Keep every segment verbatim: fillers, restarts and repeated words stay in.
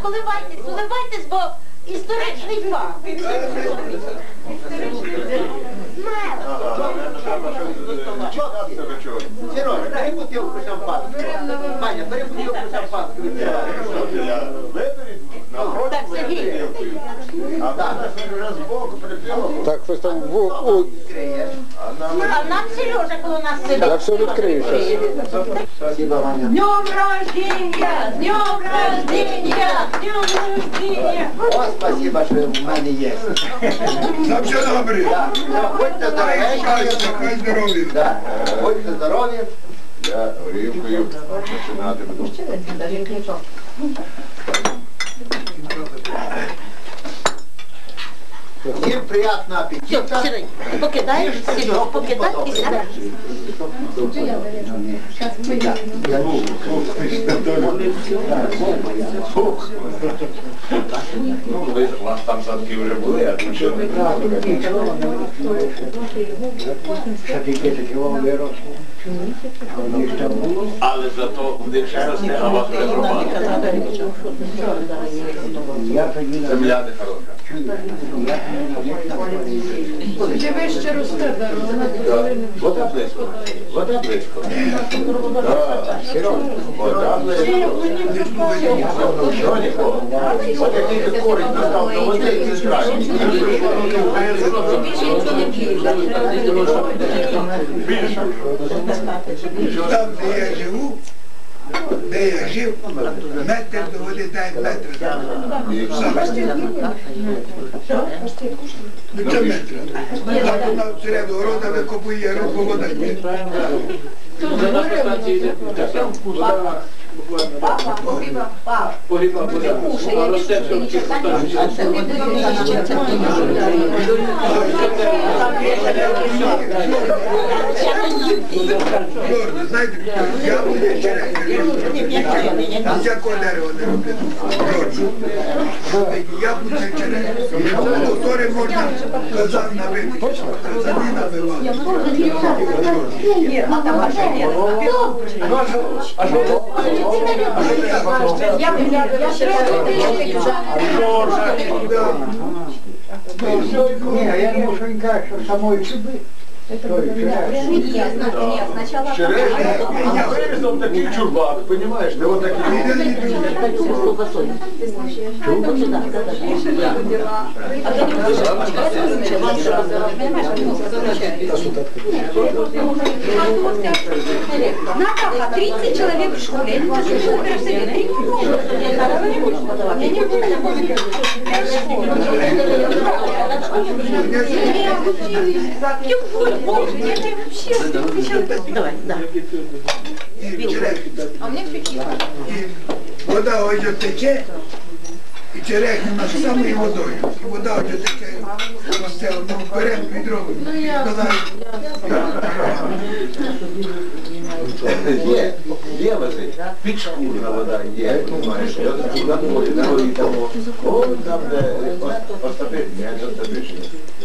Уливайтесь, уливайтесь, бо історичний факт. Сережа, бери бутилку шампанського. Маня, бери бутилку шампанського. Так, Сергій. Так, хтось там в... у... А нам Сережа коло нас сидить. Я все відкрию зараз. Спасибо, Маня. Днем рождения! Днем рождения! Днем рождения! О, спасибо, що в мене є. На все добре. Будьте Щастя, хай здорові. здорові. Будьте здорові. Я горілкою починати буду. Всім приятного Все, аппетита. Серег, покидаєш, Серег, покидай і сідаєш. Ну, ви у вас там садки вже були, а тут ще не але зато в них ще росте, а у вас вже зробили. Земля не хороша. Де вище росте дорога? Вода близько. Вода близько. Вода близько. Що нікого? От який ти корінь настав до води, і ти зграєш. Більше. Там, де я живу, де я жив, метр до води дай метр. Ну, це метр. А вона всереду города викопує, руку вода йде. Погибла вода. А росте все в цих Чорно, знаєте, яблуня черешня. З якого дерева не роблять? Чорно. Яблуня черешня. Повтори можна казан набити. Казани набивати. Ні, я не можу не кажу, що самої чуби. Черешня, я вирізав такий чурбак, розумієш, де отакий. Натаха, тридцать человек в школе. Ну, ты же прям себе три. Я не буду. Давай, да. А мне фикива. Вода ось тече, і черешня у нас самою водою. І вода ось тече, росте одну вперед, відро. Є, є вози. Підшкурна вода є, розумієш, на полі, на горі тому. О, там, де остапить, не остапиш.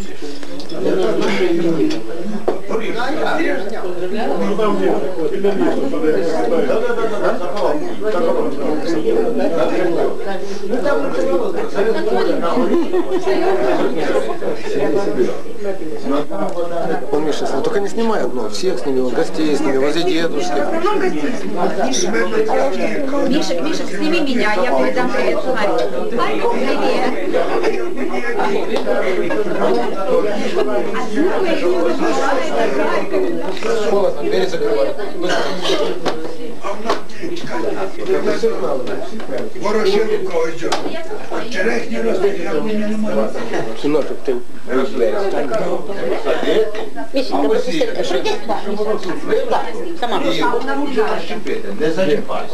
Он, Миша, ну только не снимай одно, всех сними, вот гостей сними, возле дедушки. Миша, Миша, сними меня, я передам привет Харькову. Харьков, Холодно, двери закрывай. Ворошилка ось. Черешня росте, яблуня немає. Сыночек, ты... Мишенька, пропусти. Пройди сюда. Сама. Не зачіпайся.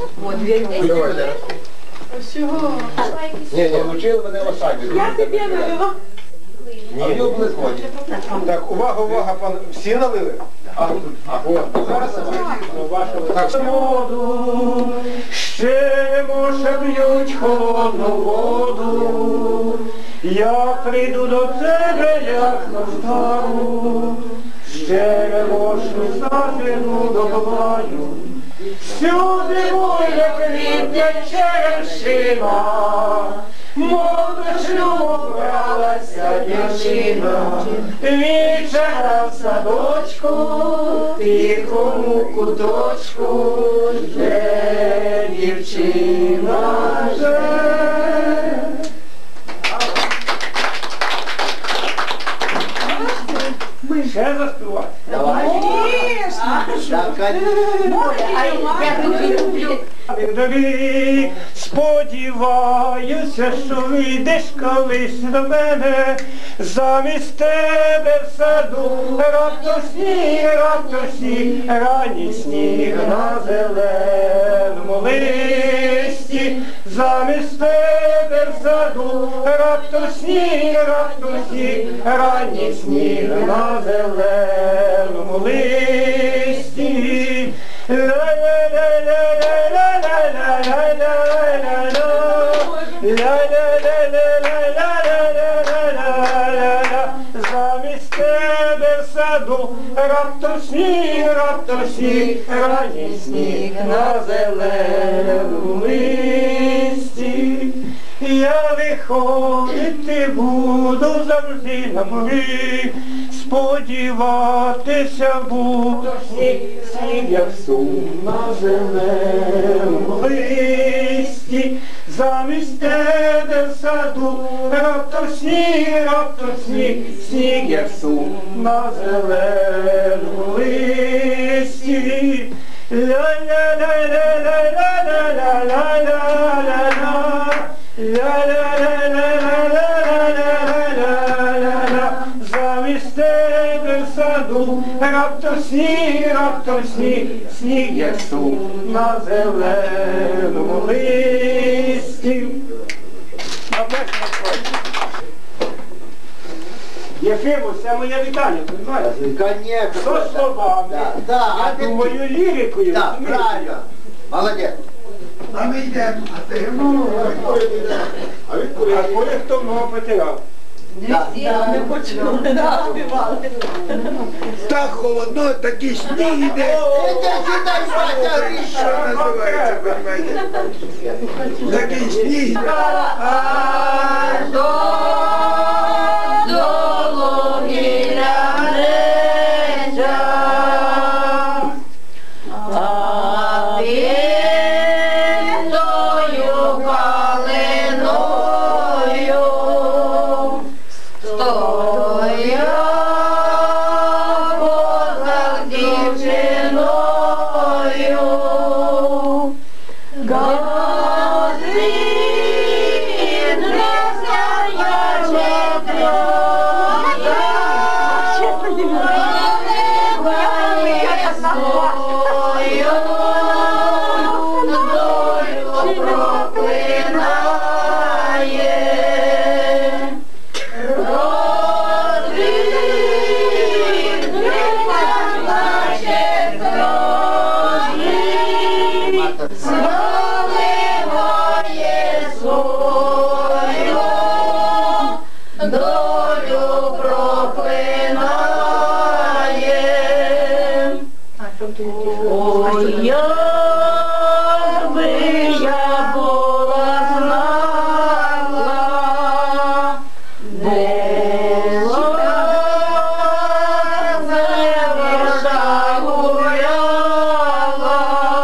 Всього. Не, не, Получили мене в осаді. Я тебе налила. А в нього були коні. так, увага, увага, пан, всі налили? А, а, Зараз так, воду, ще може б'ють холодну воду. Я прийду до тебе, як на стару, ще можу зажену до бабаю, Всюди буде квітнять черемшина, мов до шлюбу бралася дівчина. Вічера в садочку, тихому куточку, де дівчина живе. Ще заспівати. Давай. Так, Тобі сподіваюся, що вийдеш колись до мене, замість тебе в саду раптом сніг, раптом сніг, ранній сніг на зеленому листі, замість тебе в саду раптом сніг, раптом сніг, ранній сніг на зеленому листі. Замість тебе в саду раптом сніг, раптом сніг, ранній сніг на зеленому листі. Я виходити буду завжди на поріг, сподіватися буду, сніг, сніг, як сум на зеленому листі. Замість тебе в саду раптом сніг, раптом сніг, сніг, як сум на зеленому листі. Ля-ля-ля-ля-ля-ля-ля-ля-ля-ля-ля. Ля-ля-ля-ля-ля-ля-ля-ля-ля. Замість тебе в саду раптом сніг, раптом сніг, сніг, як сум на зеленому листі. Єфимович, це моє вітання, розумієш? Конечно. Со словами, Да, да, а я ти- думаю, лірикою, Так, розумієш? правильно. Молодець. А ми йдемо, а ти? А кое-хто много потеряв. Да. Так холодно, такий сніг іде. Іди сюди, Вася, Що Гриша. називається, розумієте? Такий сніг. Аж до дологи лянеться, а під тою калиною стояв козак дівчиною. Газин розсяяче троє, наливає свою долю проклинає. Розрізниться наче крові, наливає свою долю проклинає. Ой, якби я була знала, де лазева гуляла.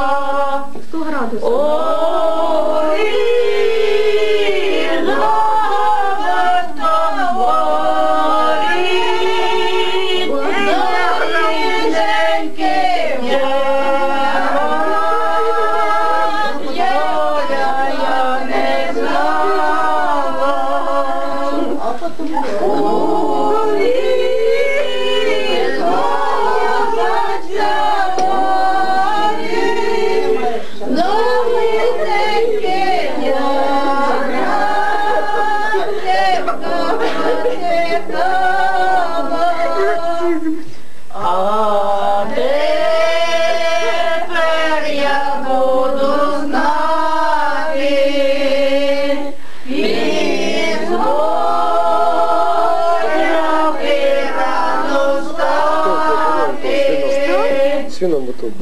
Ой, зробить тоборі, на різеньки свином бутылку.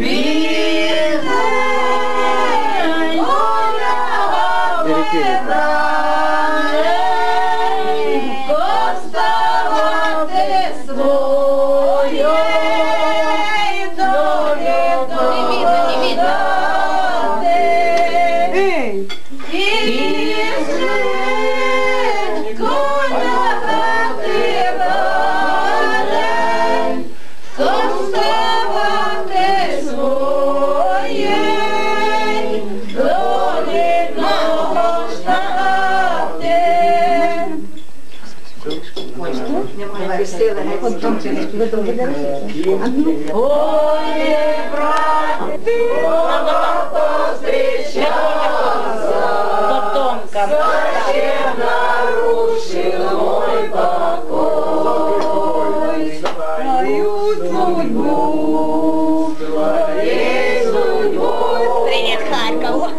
Привет, Харьков.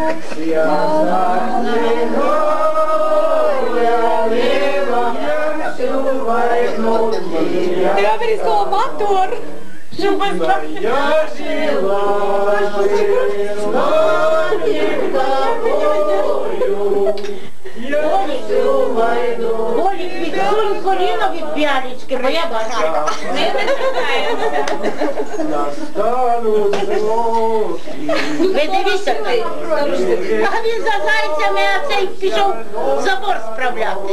Я вырисовал мотор. Чтобы Я жила Олік, відсунь коліно від п'ялічки, бо я бачу. не дочекаємося. настану зроки. Ви дивіться, а він за зайцями, а цей пішов забор справляти.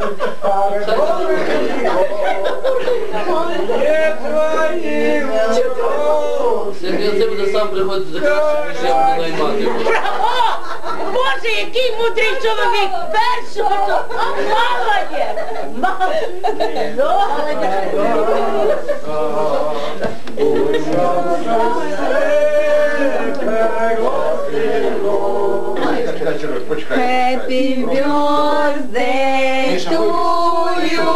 Є твої Сергій, це буде сам приходити за кращим, ніж я буду наймати. О, Боже, який мудрий чоловік! Першого, а молодець! Happy birthday to you.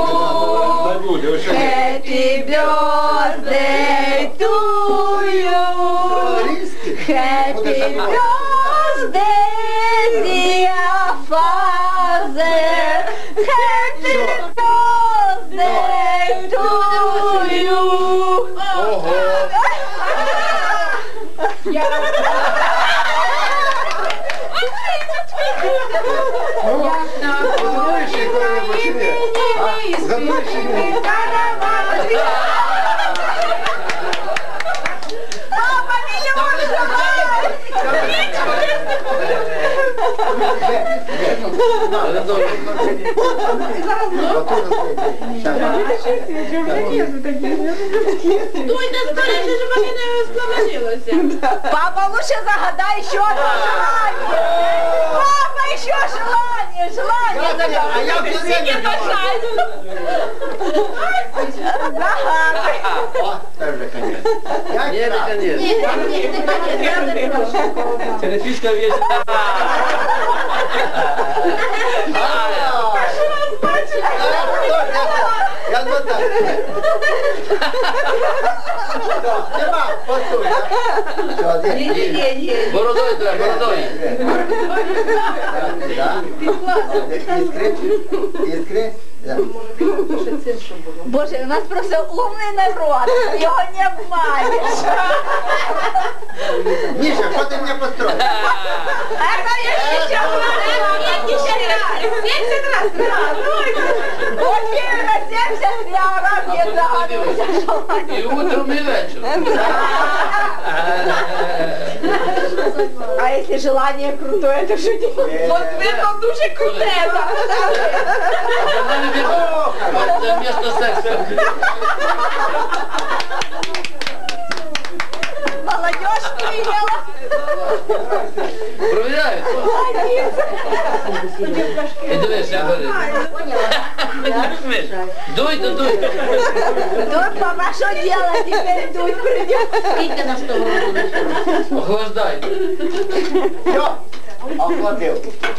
Happy birthday to you. Happy birthday, dear father. Happy birthday to you. Мама, миллион Дуйте скоріше, щоб вони не склонилися. Папа, лучше загадай еще одно желание. Папа, еще желание, желание загадай. А я все время Загадай. О, це вже конець. Я Ні, крав. не конець. Телефішка весь. Я вот так. Нема, посуй. Все, здесь. Бородою треба, бородою. Да. Искры. Искры. Да. Боже, у нас просто умный народ, его не обманешь. Миша, что ты мне построил? Это я еще семьдесят раз, да, окей, на семьдесят раз я загадываю желание. І утром, і вечором. А если желание крутое, то что делать? Вот это дуже круте, да. Це місто сексу. Молодежь приела. Провіряють? І дивись, як говорить. Дуйте, дуйте. Дуй, папа, что делать? Теперь дуй придется. Скільки на сто гривень? Охлаждайте. Все. Охладил.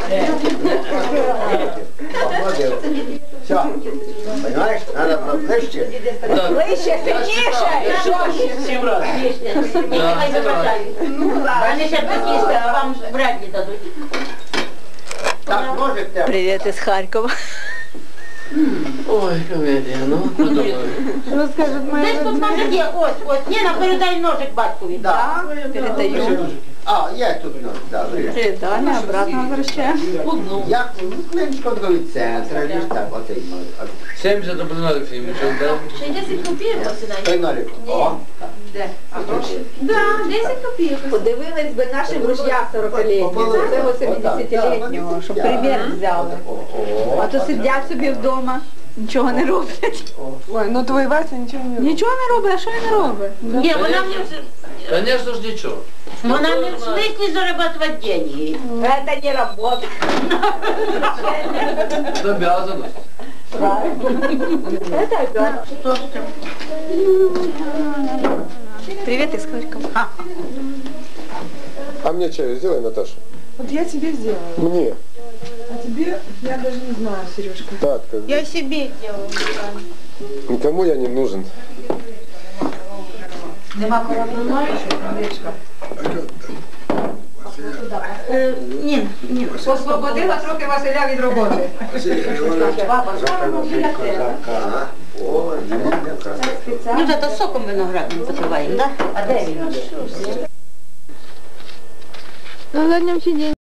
Охладил. Все. Понимаешь? Надо поближе. Так. Ближче, сильніше. Сім разів. Нехай забажають. Вони ще поїсти, а вам вряд ли дадуть. Так, можете. Привет из Харькова. Ой, комедія, ну, подумаю. Розкажуть мої Десь тут може є, ось, ось, Ніна, передай ножик батькові. Да. передаю. А, є тут нож, да, привіт. Передали, обратно возвращаем. Одну. Як, ну, клинчко від центра, лиш так, оцей нож. сімдесят до Нолик фільм, що дав? Ще й десять копійок посідає. Той нолик. О, Де? А гроші? Да, десять копійок. Подивились би наші муж'я сорокалітні, це сімдесятилітнього, щоб примір взяли. А то сидять собі вдома, нічого не роблять. Ой, ну твій Вася нічого не робить. Нічого не робить, а що він робить? Ні, вона не в- Конечно ж нічого. вона не в смислі зарабатывать деньги. Це не робота. Це обязанность. Це обязанность. Привет из Харькова. А мне чаю сделай, Наташа. Вот я тебе сделала. Мне. А тебе я даже не знаю, Сережка. Так, как бы. Я себе делаю. Никому я не нужен. Нема коронавірусу, Олечка. Е, Ні, ні. Освободила трохи Василя від роботи. Баба, що воно біля тебе? Ну, зато соком виноградним запиваємо, так? Да? А де він? На заднем сиденье.